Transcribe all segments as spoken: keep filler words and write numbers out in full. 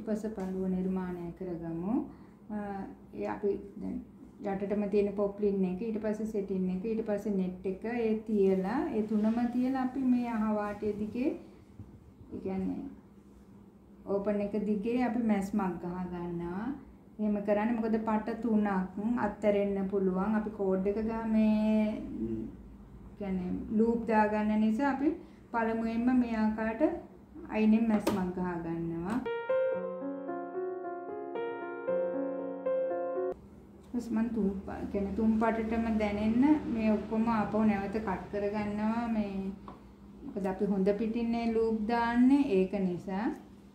පිටිපස පළුව නිර්මාණය කරගමු. ඒ අපි දැන් යටටම තියෙන පොප්ලින් එක ඊට පස්සේ සෙටින් එක ඊට පස්සේ නෙට් එක ඒ තියලා ඒ තුනම තියලා අපි මේ අහවාටය දිගේ ඒ කියන්නේ ඕපන් එක දිගේ අපි මැස්මක් ගහ ගන්නවා. එහෙම කරන්නේ මොකද පට තුනක් අත්හැරෙන්න පුළුවන්. අපි කෝඩ් එක ගා මේ කියන්නේ ලූප් දා ගන්න නිසා අපි පළමුවෙන්ම මේ ආකාරයට අයිනෙන් මැස්මක් ගහ ගන්නවා. මන් තුන් කියන්නේ තුන් පාටටම දැනෙන්න මේ ඔක්කොම ආපහු නැවත කට් කර ගන්නවා. මේ මොකද අපි හොඳ පිටින්නේ ලූප් දාන්නේ ඒක නිසා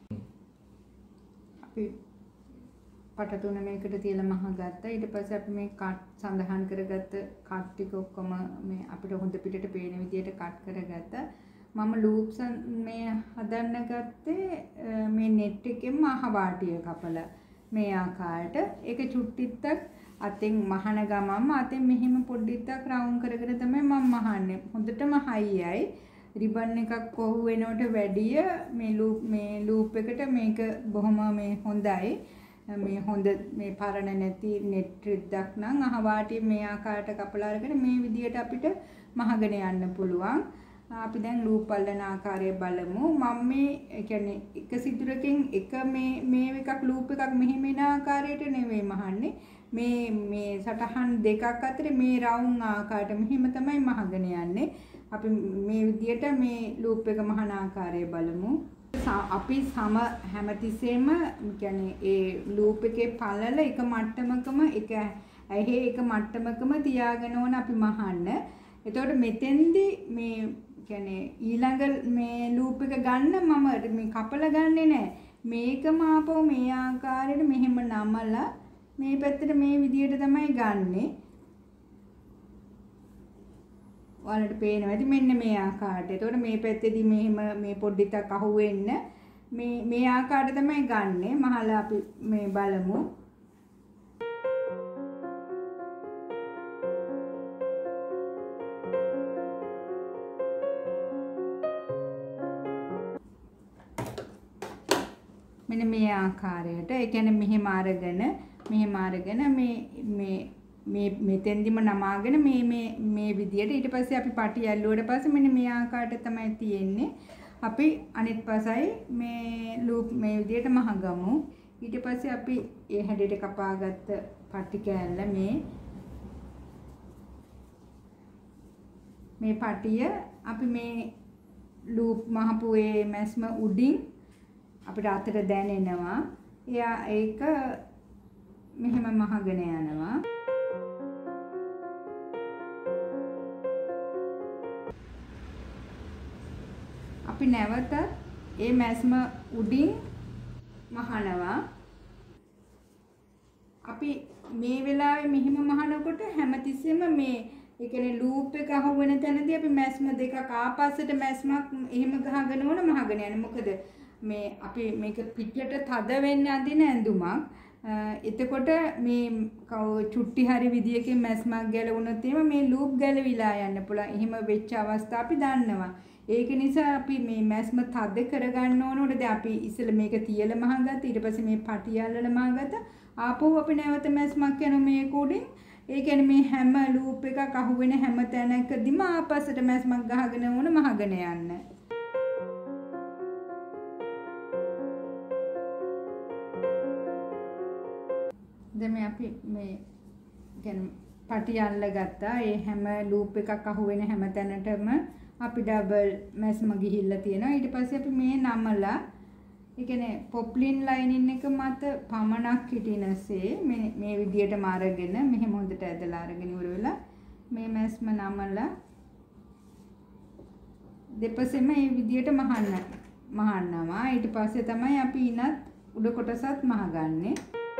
අපි පට තුන මේකට තියලා මහ ගත්තා. ඊට පස්සේ අපි මේ කට් සඳහන් කරගත්ත කට් ටික ඔක්කොම මේ අපිට හොඳ පිටට පේන විදිහට කට් කරගත්තා. මම ලූප්ස් මේ හදන්න ගත්තේ මේ නෙට් එකෙන්ම අහවාටිය කපලා මේ ආකාරයට ඒක චුට්ටිත්තක් අතෙන් මහන ගමම අතෙන් මෙහෙම පොඩ්ඩිත්තක් රවුන්ඩ් කරගෙන තමයි මම මහන්නේ. හොඳටම හයියයි. රිබන් එකක් කොහු වෙනවට වැඩිය මේ ලූප් මේ ලූප් එකට මේක බොහොම මේ හොඳයි. මේ හොඳ මේ පරණ නැති නෙට් රිද්දක් නම් අහවාටිය මේ ආකාරයට කපලා අරගෙන මේ විදියට අපිට මහගෙන යන්න පුළුවන්. අපි දැන් ලූප් අල්ලන ආකාරය බලමු. මම මේ කියන්නේ එක සිදුරකින් එක මේ මේ එකක් ලූප් එකක් මෙහෙම එන ආකාරයට නෙවෙයි මහන්නේ. මේ මේ සටහන් දෙකක් අතර මේ රවුම් ආකාරයට මෙහෙම තමයි මහගෙන යන්නේ. අපි මේ විදියට මේ ලූප් එක මහන ආකාරය බලමු. අපි සම හැමතිස්සෙම කියන්නේ ඒ ලූප් එකේ පළල එක මට්ටමකම එක ඇහි එක මට්ටමකම තියාගෙන ඕන අපි මහන්න. එතකොට මෙතෙන්දි මේ කියන්නේ ඊළඟ මේ ලූප් එක ගන්න මම මේ කපලා ගන්නෙ නෑ. මේකම ආපහු මේ ආකාරයට මෙහෙම නමලා මේ පැත්තට මේ විදියට තමයි ගන්නෙ. ඔයාලට පේනවා ඇති මෙන්න මේ ආකාරයට. එතකොට මේ පැත්තේදී මෙහෙම මේ පොඩ්ඩක් අහුවෙන්න මේ මේ ආකාරයට තමයි ගන්නෙ. මහලා අපි මේ බලමු. මෙන්න මේ ආකාරයට. ඒ කියන්නේ මෙහෙම අරගෙන මෙහෙම අරගෙන මේ මේ මේ මෙතෙන්දිම නමාගෙන මේ මේ මේ විදියට ඊට පස්සේ අපි පටි ඇල්ලුවට පස්සේ මෙන්න මේ ආකාරයට තමයි තියෙන්නේ. අපි අනිත් පසයි මේ ලූප් මේ විදියට මහගමු. ඊට පස්සේ අපි ඒ හැඩයට කපාගත්ත පටි කෑල්ල මේ මේ පටිය අපි මේ ලූප් මහපු ඒ මැස්ම උඩින් අපිට අතට දැනෙනවා. එයා ඒක මෙහෙම මහගෙන යනවා. අපි නැවත ඒ මැස්ම උඩින් මහනවා. අපි මේ වෙලාවේ මෙහෙම මහනකොට හැමතිස්සෙම මේ ඒ කියන්නේ ලූප් එක අහුවෙන තැනදී අපි මැස්ම දෙකක් ආපස්සට මැස්මක් එහෙම ගහගෙන ඕන මහගෙන යන්නේ. මොකද මේ අපි මේක පිටට තද වෙන්න අදින ඇඳුමක්. එතකොට මේ චුට්ටි හරි විදියකින් මැස්මක් ගැලවුණොත් එහෙම මේ ලූප් ගැලවිලා යන්න පුළුවන්. එහෙම වෙච්ච අවස්ථා අපි දන්නවා. ඒක නිසා අපි මේ මැස්ම තද කරගන්න ඕනෝට දැන් අපි ඉස්සෙල්ලා මේක තියලා මහගත්තා. ඊට පස්සේ මේ පටි අල්ලලා මහගත්තා. ආපහු අපි නැවත මැස්මක් යන මේක උඩින් ඒ කියන්නේ මේ හැම ලූප් එකක් අහුවෙන හැම තැනකදීම ආපස්සට මැස්මක් ගහගෙන ඕන මහගෙන යන්න. දැන් මේ අපි මේ කියන්නේ පටි අල්ලගත්තා. ඒ හැම ලූප් එකක් අහුවෙන හැම තැනටම අපි ඩබල් මැස්ම ගිහිල්ලා තියෙනවා. ඊට පස්සේ අපි මේ නමලා ඒ කියන්නේ පොප්ලින් ලයිනින් එක මත පමණක් හිටිනසේ මේ මේ විදියටම අරගෙන මෙහෙම හොඳට ඇදලා අරගෙන ඉවර වෙලා මේ මැස්ම නමලා දෙපසෙම මේ විදියට මහන්න මහන්නවා. ඊට පස්සේ තමයි අපි ඉනත් උඩ කොටසත් මහගන්නේ.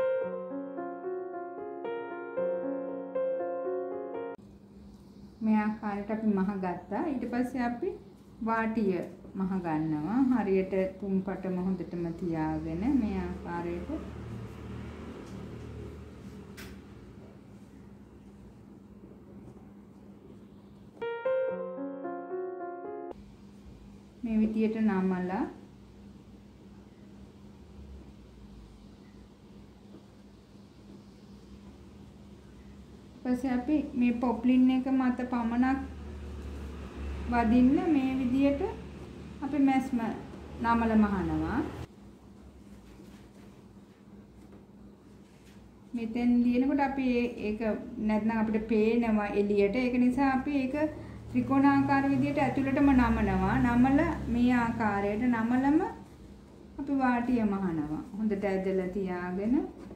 මේ ආකාරයට අපි මහ ගත්තා. ඊට පස්සේ අපි වාටිය මහ ගන්නවා. හරියට තුන් පටම හොඳටම තියාගෙන මේ ආකාරයට මේ විදියට නමලා පස්සේ අපි මේ පොප්ලින් එක මත පමණක් වදින්න මේ විදියට අපි මැස්ම නමල මහනවා. මෙතෙන් දිනකොට අපි ඒක නැත්නම් අපිට පේනවා එළියට. ඒක නිසා අපි ඒක ත්‍රිකෝණාකාර විදියට ඇතුළටම නමනවා. නමල මේ ආකාරයට නමලම අපි වාටිය මහනවා. හොඳට ඇදලා තියාගෙන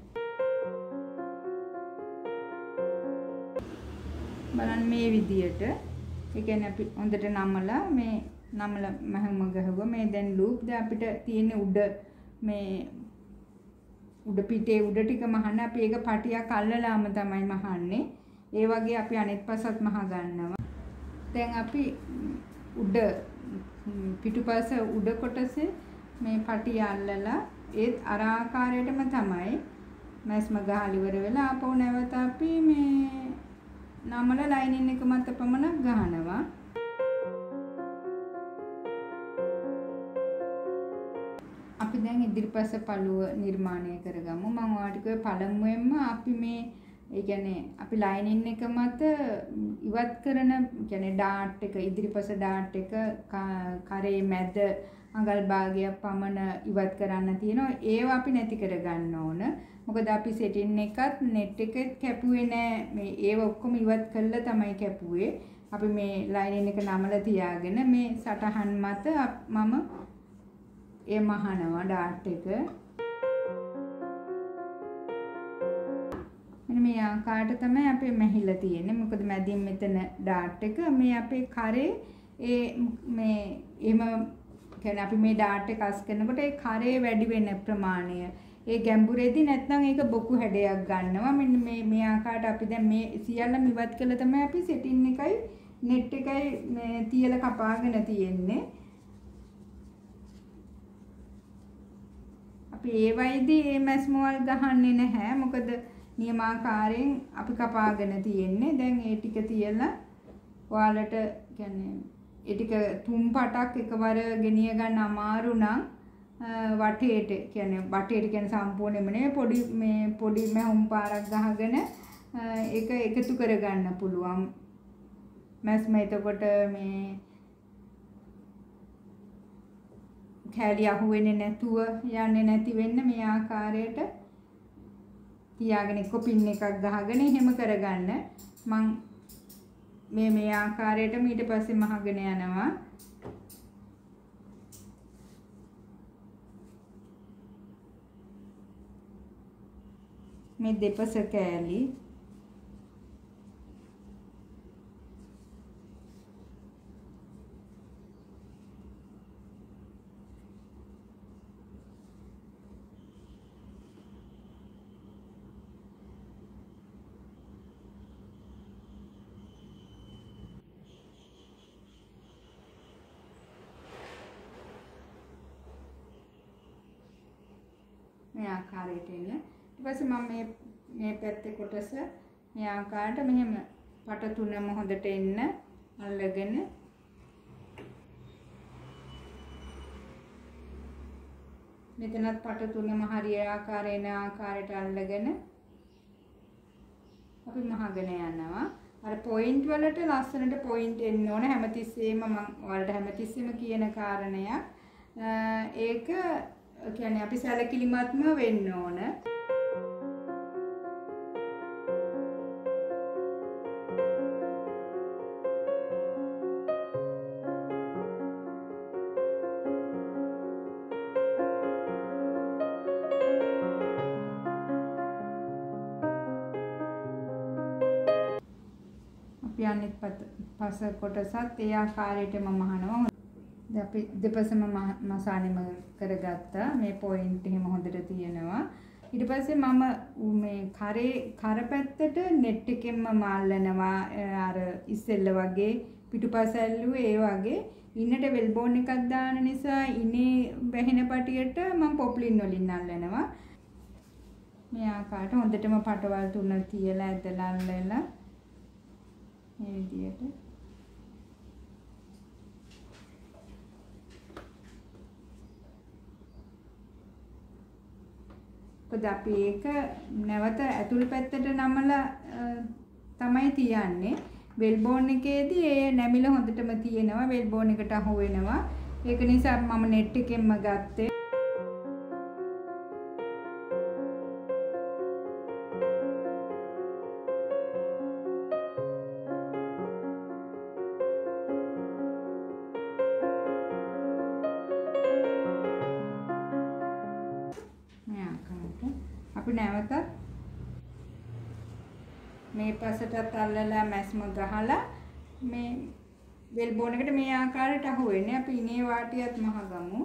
බලන්න මේ විදියට. ඒ කියන්නේ අපි හොඳට නමලා මේ නමල මහම ගහුවා. මේ දැන් ලූප් ද අපිට තියෙන උඩ මේ උඩ පිටේ උඩ ටික මහන්න අපි ඒක පටියක් අල්ලලාම තමයි මහන්නේ. ඒ වගේ අපි අනෙත් පසත් මහ ගන්නවා. දැන් අපි උඩ පිටුපස උඩ කොටසේ මේ පටිය අල්ලලා ඒත් අර ආකාරයටම තමයි මැස්ම ගහලා ඉවර වෙලා ආපහු නැවත අපි මේ නමල ලයිනින් එක මත පමණක් ගහනවා. අපි දැන් ඉදිරිපස පළුව නිර්මාණය කරගමු. මම ඔයාලට පළමුවෙන්ම අපි මේ ඒ කියන්නේ අපි ලයිනින් එක මත ඉවත් කරන කියන්නේ ඩාට් එක ඉදිරිපස ඩාට් එක කරේ මැද අඟල් භාගයක් පමණ ඉවත් කරන්න තියෙනවා. ඒවා අපි නැති කරගන්න ඕන. මොකද අපි සෙටින් එකත් net එකත් කැපුවේ නෑ. මේ ඒව ඔක්කොම ඉවත් කළා තමයි කැපුවේ. අපි මේ ලයිනින් එක නමලා තියාගෙන මේ සටහන් මත මම ඒ මහනවා ඩාට් එක. මෙන්න මේ ආකාරයට තමයි අපි මැහිලා තියෙන්නේ. මොකද මැදින් මෙතන ඩාට් එක මේ අපේ කරේ ඒ මේ එහෙම කියන්නේ අපි මේ ඩාට් එක අස් කරනකොට ඒ කරේ වැඩි වෙන ප්‍රමාණය ඒ ගැඹුරේදී නැත්නම් ඒක බොකු හැඩයක් ගන්නවා. මෙන්න මේ මේ ආකාරයට අපි දැන් මේ සියල්ලම ඉවත් කළා තමයි අපි සෙටින් එකයි net එකයි මේ තියලා කපාගෙන තියෙන්නේ. අපි ඒ වයිදී මේ මැස්මවල් ගහන්නේ නැහැ. මොකද නියමාකාරයෙන් අපි කපාගෙන තියෙන්නේ. දැන් ඒ ටික තියලා ඔයාලට කියන්නේ ඒ ටික තුන් පටක් එකවර ගෙනිය ගන්න අමාරු නම් වටේට කියන්නේ වටේට කියන්නේ සම්පූර්ණයෙන්ම නෙවෙයි පොඩි මේ පොඩි මැහුම් පාරක් ගහගෙන ඒක එකතු කරගන්න පුළුවන්. මැස්ම එතකොට මේ කැලිය අහුවෙන්නේ නැතුව යන්නේ නැති වෙන්න මේ ආකාරයට තියාගෙන එක්ක පින් එකක් ගහගෙන එහෙම කරගන්න. මං මේ මේ ආකාරයට ඊට පස්සේ මහගෙන යනවා. මේ දෙපස කෑලි මේ ආකාරයට එන්න. ඊට පස්සේ මම මේ මේ පැත්තේ කොටස මේ ආකාරයට මෙහෙම පට තුනම හොඳට එන්න අල්ලගෙන මෙතනත් පට තුනම හරිය ආකාරයෙන් ආකාරයට අල්ලගෙන අපි මහගෙන යනවා. අර පොයින්ට් වලට ලස්සනට පොයින්ට් එන්න ඕන හැමතිස්සෙම මම ඔයාලට හැමතිස්සෙම කියන කාරණයක්. ඒක කියන්නේ අපි සැලකිලිමත්ම වෙන්න ඕන. අපි අනිත් පස කොටසත් ඒ ආකාරයටම මහනවා. දැන් අපි දෙපසම මසානෙම කරගත්තා. මේ පොයින්ට් එහෙම හොඳට තියෙනවා. ඊට පස්සේ මම මේ කරේ කර පැත්තට net එකෙන්ම මාල්ලනවා. අර ඉස්සෙල්ල වගේ පිටුපස ඇල්ලුවේ ඒ වගේ ඉන්නට වෙල්බෝන් එකක් දාන නිසා ඉනේ වැහෙන පටියට මම පොප්ලින් වලින් අල්ලනවා. මේ ආකාරයට හොඳටම පටවල් තුන තියලා ඇදලා අල්ලලා මේ විදියට කොහොද අපි ඒක නැවත ඇතුල් පැත්තට නමලා තමයි තියන්නේ. වෙල්බෝන් එකේදී ඒ නැමිල හොඳටම තියෙනවා. වෙල්බෝන් එකට අහු වෙනවා. ඒක නිසා මම net එකෙන්ම ගත්තේ. අපි නැවතත් මේ පසටත් අල්ලලා මැස්ම ගහලා මේ වෙල්බෝන් එකට මේ ආකාරයට අහු වෙන්නේ. අපි ඉනේ වාටියත් මහගමු.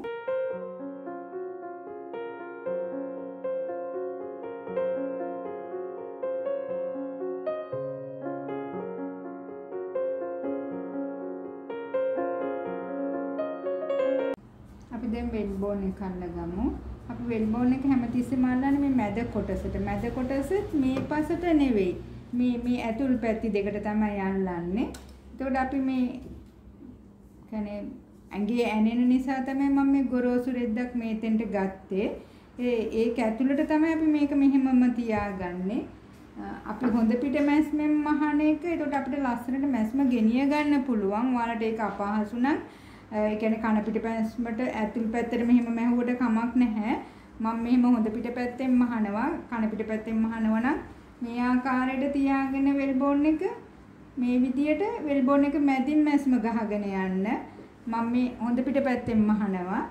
අපි දැන් වෙල්බෝන් එක අල්ලගමු. අපි වෙල්බෝන් එක හැමතිස්සෙම අල්ලන්නේ මේ මැද කොටසට. මැද කොටසෙත් මේ පසට නෙවෙයි. මේ මේ ඇතුල් පැති දෙකට තමයි අල්ලන්නේ. එතකොට අපි මේ කියන්නේ ඇඟේ ඇනෙන නිසා තමයි මම මේ ගොරෝසු රෙද්දක් මේතෙන්ට ගත්තේ. ඒ ඒක ඇතුළට තමයි අපි මේක මෙහෙමම තියාගන්නේ. අපි හොඳ පිට මැස්මෙන් මහන එක. එතකොට අපිට ලස්සනට මැස්ම ගෙනිය ගන්න පුළුවන්. ඔයාලට ඒක අපහසු නම් ඒ කියන්නේ කන පිට මැස්මට ඇතුල් පැත්තට මෙහෙම මැහුවට කමක් නැහැ. මම මෙහෙම හොඳ පිට පැත්තෙන් මහනවා. කන පිට පැත්තෙන් මහනවා නම් මේ ආකාරයට තියාගෙන වෙල්බෝන් එක මේ විදියට වෙල්බෝන් එක මැදින් මැස්ම ගහගෙන යන්න. මම මේ හොඳ පිට පැත්තෙන් මහනවා.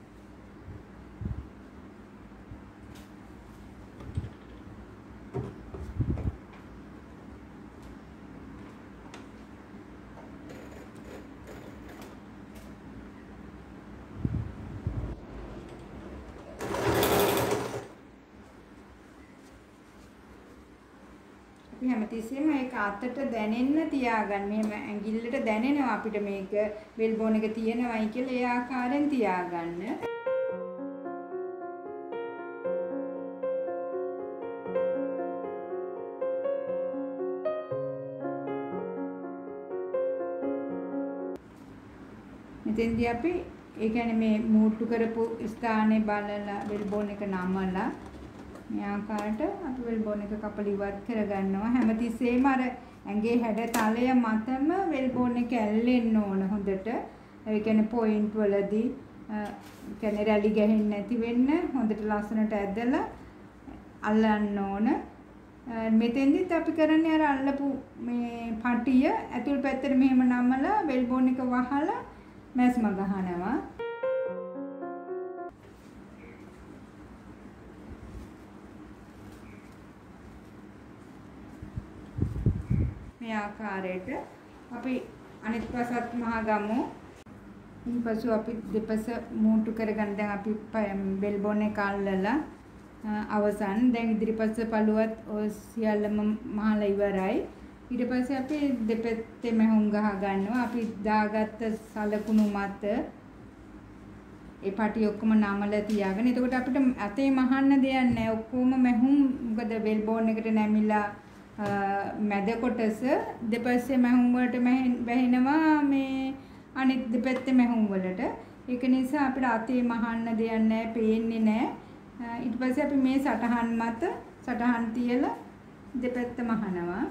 හැමතිස්සෙම ඒක අතට දැනෙන්න තියාගන්න. මෙහෙම ඇඟිල්ලට දැනෙනවා අපිට මේක වෙල්බෝන් එක තියෙනවයි කියලා ඒ ආකාරයෙන් තියාගන්න. මෙතෙන්දී අපි ඒ කියන්නේ මේ මූට්ටු කරපු ස්ථානේ බලලා වෙල්බෝන් එක නමලා මේ ආකාරයට අපි වෙල්බෝන් එක කපලා ඉවත් කරගන්නවා. හැමතිස්සෙම අර ඇඟේ හැඩ තලය මතම වෙල්බෝන් එක ඇල්ලෙන්න ඕන හොඳට. ඒ කියන්නේ පොයින්ට් වලදී කියන්නේ රැලි ගහින්න නැති වෙන්න හොඳට ලස්සනට ඇදලා අල්ලන්න ඕන. මෙතෙන්දිත් අපි කරන්නේ අර අල්ලපු මේ පටිය ඇතුල් පැත්තට මෙහෙම නමලා වෙල්බෝන් එක වහලා මැස්ම ගහනවා. මේ ආකාරයට අපි අනිත් පසත් මහගමු. ඊපසු අපි දෙපස මූට්ටු කරගන්න. දැන් අපි වෙල්බෝන් එක අල්ලලා අවසන්. දැන් ඉදිරිපස පළුවත් ඔය සියල්ලම මහලා ඉවරයි. ඊට පස්සේ අපි දෙපැත්තේ මැහුම් ගහ ගන්නවා. අපි දාගත්ත සලකුණු මත ඒ පාටි ඔක්කොම නමලා තියාගෙන. එතකොට අපිට අතේ මහන්න දෙයක් නැහැ. ඔක්කොම මැහුම් මොකද වෙල්බෝන් එකට නැමිලා මැද කොටස දෙපැත්තේ මැහුම් වලට වැහෙනවා මේ අනිත් දෙපැත්තේ මැහුම් වලට. ඒක නිසා අපිට අතේ මහන්න දෙයක් නැහැ, පේන්නේ නැහැ. ඊට පස්සේ අපි මේ සටහන් මත සටහන් තියලා දෙපැත්ත මහනවා.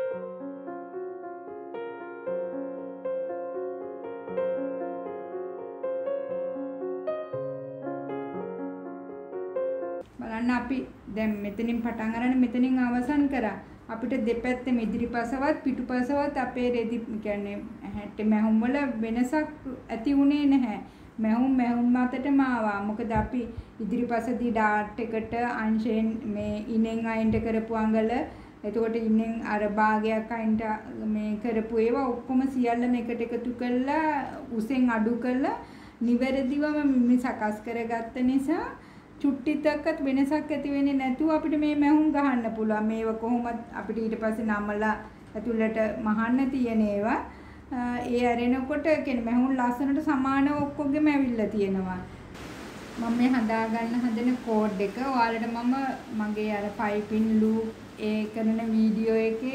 බලන්න අපි දැන් මෙතනින් පටන් අරගෙන මෙතනින් අවසන් කරා. අපිට දෙපැත්තෙම ඉදිරිපසවත් පිටුපසවත් අපේ රෙදි කියන්නේ හැට්ටේ මැහුම් වල වෙනසක් ඇති වුණේ නැහැ. මැහුම් මැහුම් මතටම ආවා. මොකද අපි ඉදිරිපසදී ඩාට් එකට අංශයෙන් මේ ඉනෙන් අයින්ට කරපු අඟල, එතකොට ඉනෙන් අර භාගයක් අයින්ට මේ කරපු ඒවා ඔක්කොම සියල්ලම එකට එකතු කරලා උසෙන් අඩු කරලා නිවැරදිවම මේ සකස් කරගත්ත නිසා චුට්ටිතක්වත් වෙනසක් ඇති වෙන්නේ නැතුව අපිට මේ මැහුම් ගහන්න පුළුවන්. මේව කොහොමද අපිට ඊට පස්සේ නමලා ඇතුළට මහන්න තියෙන ඒවා. ඒ ඇරෙනකොට කියන්නේ මැහුම් ලස්සනට සමානව ඔක්කොගෙම ඇවිල්ලා තියෙනවා. මම මේ හදා ගන්න හදන කෝඩ් එක ඔයාලට මම මගේ අර පයිපින් ලූප් ඒ කරන වීඩියෝ එකේ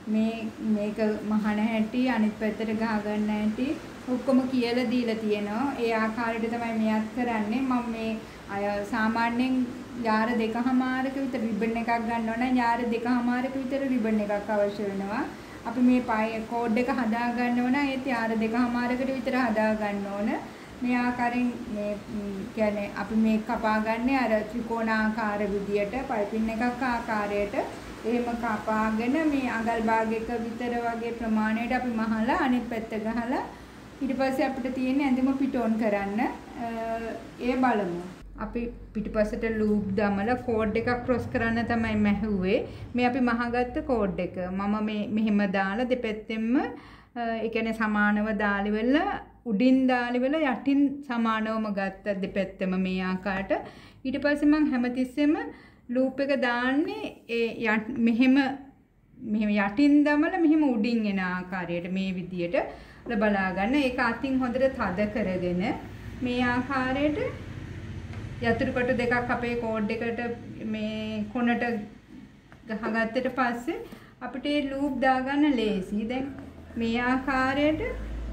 මේ මේක මහන හැටි අනිත් පැත්තට ගහ ගන්න හැටි ඔක්කොම කියලා දීලා තියෙනවා. ඒ ආකාරයට තමයි මෙයත් කරන්නේ. මම මේ අය සාමාන්‍යයෙන් යාර දෙකමාරක විතර රිබන් එකක් ගන්නවා නම් යාර දෙකමාරක විතර රිබන් එකක් අවශ්‍ය වෙනවා. අපි මේ කෝඩ් එක හදා ගන්නව නම් ඒත් යාර දෙකමාරකට විතර හදා ගන්න ඕන. මේ ආකාරයෙන් මේ කියන්නේ අපි මේ කපා ගන්න අර ත්‍රිකෝණාකාර විදියට පයිපින් එකක් ආකාරයට එහෙම කපාගෙන මේ අඟල් භාගයක විතර වගේ ප්‍රමාණයට අපි මහලා අනිත් පැත්ත ගහලා ඊට පස්සේ අපිට තියෙන්නේ ඇඳුම පිටෝන් කරන්න. ඒ බලමු. අපි පිටිපස්සට ලූප් දාමලා කෝඩ් එකක් ක්‍රොස් කරන්න තමයි මැහුවේ. මේ අපි මහගත්ත කෝඩ් එක. මම මේ මෙහෙම දාලා දෙපැත්තෙම ඒ කියන්නේ සමානව දාලිවල උඩින් දාලිවල යටින් සමානවම ගත්ත දෙපැත්තම මේ ආකාරයට. ඊට පස්සේ මම හැමතිස්සෙම ලූප් එක දාන්නේ ඒ මෙහෙම මෙහෙම යටින් දමලා මෙහෙම උඩින් එන ආකාරයට මේ විදියට බලා ගන්න. ඒක අතින් හොඳට තද කරගෙන මේ ආකාරයට යතුරු කොට දෙකක් අපේ කෝඩ් එකට මේ කොනට ගහගත්තට පස්සේ අපිට මේ ලූප් දාගන්න ලේසි. දැන් මේ ආකාරයට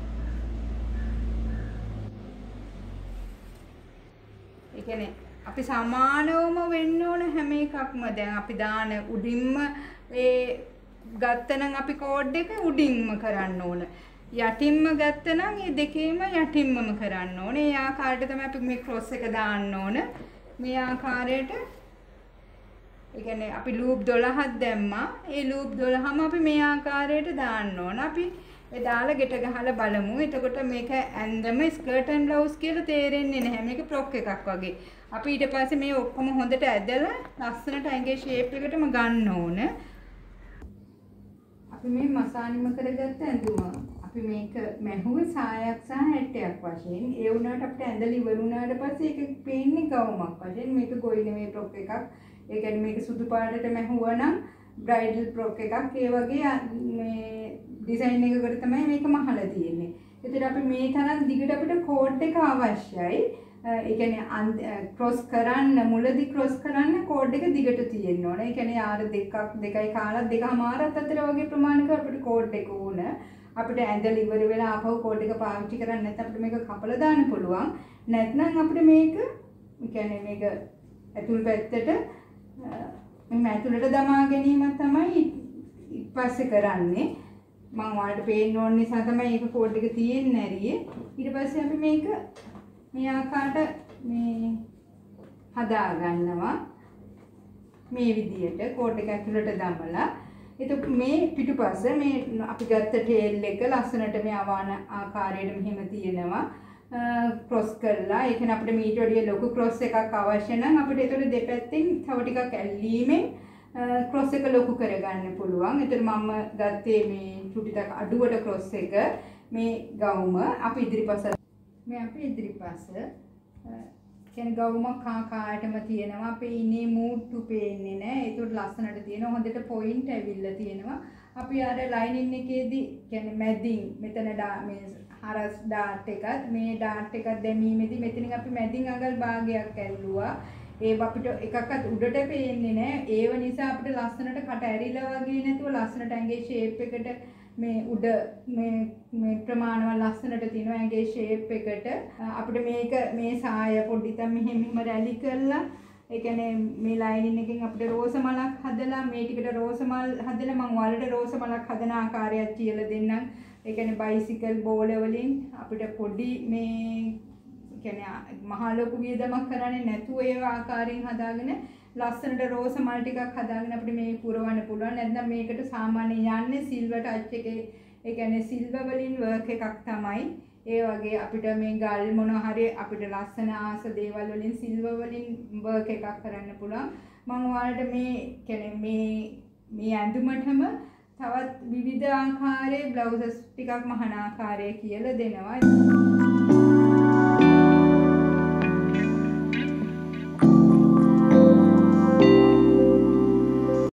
ඒ කියන්නේ අපි සමානවම වෙන්න ඕන හැම එකක්ම. දැන් අපි දාන උඩින්ම ඒ ගත්තනම් අපි කෝඩ් එක උඩින්ම කරන්න ඕන. යටින්ම ගත්තනම් මේ දෙකේම යටින්මම කරන්න ඕනේ. ඒ ආකාරයට තමයි අපි මේ ක්‍රොස් එක දාන්න ඕන. මේ ආකාරයට ඒ කියන්නේ අපි ලූප් දොළහක් දැම්මා. ඒ ලූප් දොළහම අපි මේ ආකාරයට දාන්න ඕන. අපි ඒ දාලා ගෙට ගහලා බලමු. එතකොට මේක ඇන්දම ස්කර්ට් ඇන්ඩ් බ්ලවුස් කියලා තේරෙන්නේ නැහැ. මේක ෆ්‍රොක් එකක් වගේ. අපි ඊට පස්සේ මේ ඔක්කොම හොඳට ඇදලා ලස්සනට ඇඟේ ෂේප් එකටම ගන්න ඕන. අපි මේ මසානිම කරගත්ත ඇඳුම අපි මේක මැහුවේ සායක් සහ හැට්ටයක් වශයෙන්. ඒ වුණාට අපිට ඇඳලා ඉවර වුණාට පස්සේ ඒක පේන්නේ ගවුමක් වශයෙන්. මේක ගොයි නෙමෙයි ෆ්‍රොක් එකක්. ඒ කියන්නේ මේක සුදු පාටට මැහුවා නම් බ්‍රයිඩල් ෆ්‍රොක් එකක්. ඒ වගේ මේ ඩිසයින් එකකට තමයි මේක මහලා තියෙන්නේ. ඒතර අපි මේ තරම් දිගට අපිට කෝඩ් එක අවශ්‍යයි. ඒ කියන්නේ ක්‍රොස් කරන්න මුලදී ක්‍රොස් කරන්න කෝඩ් එක දිගට තියෙන්න ඕන. ඒ කියන්නේ ආර දෙකක් දෙකයි කාලක් දෙකමාරක් අතර වගේ ප්‍රමාණයක අපිට කෝඩ් එක ඕන. අපිට ඇඳලා ඉවර වෙලා ආපහු කෝඩ් එක පාවිච්චි කරන්න නැත්නම් අපිට මේක කපලා දාන්න පුළුවන්. නැත්නම් අපිට මේක ඒ කියන්නේ මේක ඇතුල් පැත්තට මේ ඇතුළට දමා ගැනීම තමයි ඊපස්සේ කරන්නේ. මම ඔයාලට පේන්න ඕන නිසා තමයි මේක කෝඩ් එක තියෙන්නේ නැරියේ. ඊට පස්සේ අපි මේක මේ ආකාරයට මේ හදා ගන්නවා. මේ විදියට කෝඩ් එක ඇතුළට දමලා එතකොට මේ පිටුපස්ස මේ අපි ගත්ත ටේල් එක ලස්සනට මේ අවාන ආකාරයට මෙහෙම තියෙනවා. ක්‍රොස් කරලා ඒ කියන්නේ අපිට මීට වඩා ලොකු ක්‍රොස් එකක් අවශ්‍ය නම් අපිට ඒතකොට දෙපැත්තෙන් තව ටිකක් ඇල්ලීමෙන් ක්‍රොස් එක ලොකු කරගන්න පුළුවන්. ඒතර මම ගත්තේ මේ චුට්ටික් අඩුවට ක්‍රොස් එක මේ ගවුම අපි ඉදිරිපස මේ අපි ඉදිරිපස කියන්නේ ගවුමක් ආකාරයටම තියෙනවා. අපේ ඉනේ මූට්ටු පේන්නේ නැහැ. ඒකට ලස්සනට තියෙනවා. හොඳට පොයින්ට් ඇවිල්ලා තියෙනවා. අපි අර ලයිනින් එකේදී කියන්නේ මැදින් මෙතන මේ හරස් ඩාට් එකත් මේ ඩාට් එකක් දැමීමේදී මෙතනින් අපි මැදින් අඟල් භාගයක් ඇල්ලුවා. ඒ අපිට එකක්වත් උඩට පේන්නේ නැහැ. ඒව නිසා අපිට ලස්සනට කට ඇරිලා වගේ නැතුව ලස්සනට ඇඟේ ෂේප් එකට මේ උඩ මේ මේ ප්‍රමාණවල ලස්සනට තියෙනවා ඇඟේ ෂේප් එකට. අපිට මේක මේ සාය පොඩි තම මෙහෙම මෙහෙම රැලි කරලා ඒ කියන්නේ මේ ලයිනින් එකෙන් අපිට රෝස මලක් හදලා මේ ටිකට රෝස මල් හදලා මම ඔයාලට රෝස මලක් හදන ආකාරයක් කියලා දෙන්නම්. ඒ කියන්නේ බයිසිකල් බෝල වලින් අපිට පොඩි මේ කියන්නේ මහා ලොකු වියදමක් කරන්නේ නැතුව ඒ ආකාරයෙන් හදාගෙන ලස්සනට රෝස මල් ටිකක් හදාගෙන අපිට මේ පුරවන්න පුළුවන්. නැත්නම් මේකට සාමාන්‍යයෙන් යන්නේ සිල්වර් ටච් එකේ ඒ කියන්නේ සිල්වර් වලින් වර්ක් එකක් තමයි. ඒ වගේ අපිට මේ ගල් මොන හරි අපිට ලස්සන ආස දේවල් වලින් සිල්වර් වලින් වර්ක් එකක් කරන්න පුළුවන්. මම ඔයාලට මේ කියන්නේ මේ මේ ඇඳුමටම තවත් විවිධ ආකාරයේ බ්ලවුසස් ටිකක් මහන ආකාරයේ කියලා දෙනවා.